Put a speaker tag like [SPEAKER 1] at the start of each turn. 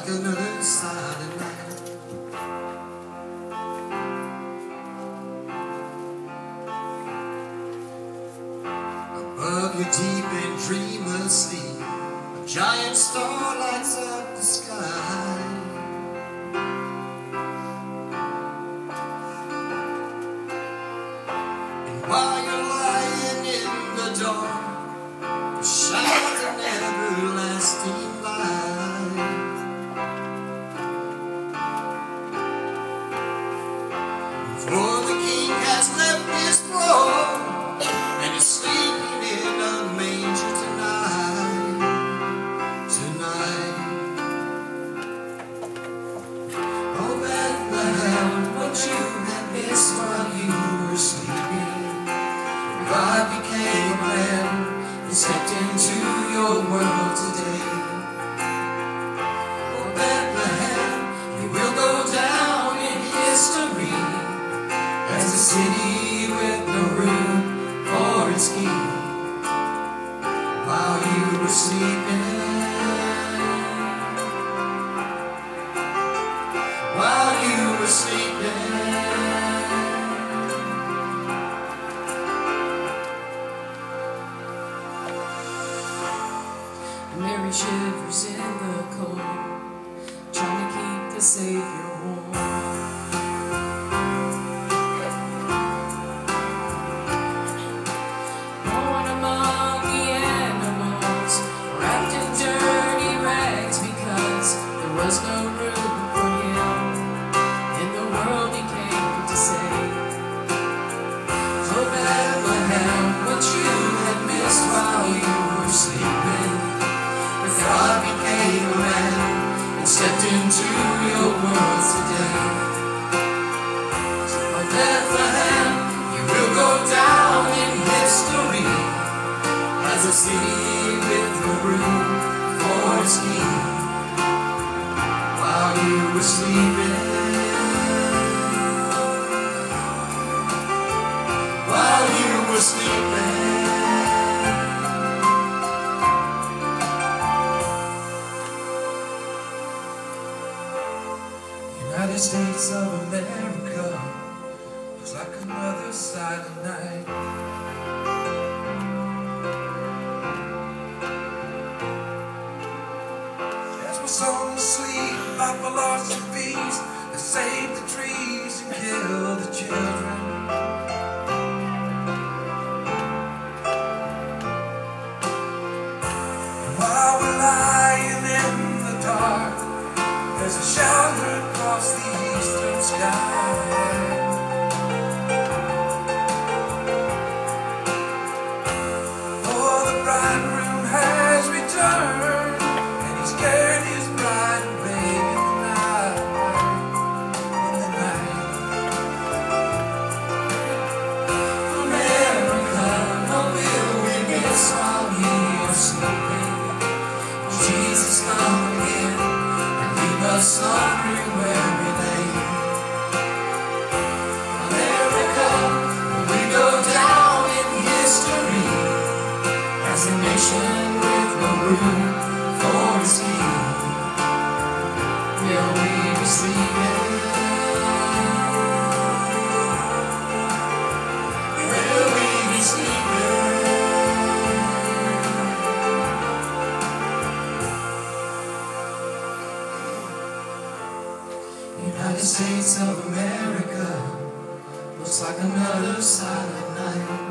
[SPEAKER 1] like another silent night. Above you deep and dreamless sleep, a giant star lights up the sky. And while you're lying in the dark, it shines an everlasting light. For the King has left his throne and is sleeping in a manger tonight, tonight. Oh Bethlehem, what you had missed while you were sleeping, God became a man and stepped into your world today. Oh Bethlehem, you will go down in history as a city with no room for its king. While you were sleeping, while you were sleeping,
[SPEAKER 2] Mary shivers in the cold, trying to keep the Savior warm. Born among the animals, wrapped in dirty rags, because there was no room for him in the world he came to save.
[SPEAKER 1] oh Bethlehem, what you had missed while you were sleeping, God became a man and stepped into your world today. Oh Bethlehem, you will go down in history as a city with no room for its king. While you were sleeping, while you were sleeping, United States of America looks like another silent night. As we're sound asleep by philosophies that save the trees and kill the children, and while we're lying in the dark, there's a shower across the eastern sky. For the bridegroom has returned, and he's carried his bride away in the night, in the night. America, what will we miss while we are sleeping? Jesus come again, us wondering where we lay. America, we go down in history as a nation with no room for its king. Will we be sleeping? Will we be sleeping? United States of America looks like another silent night.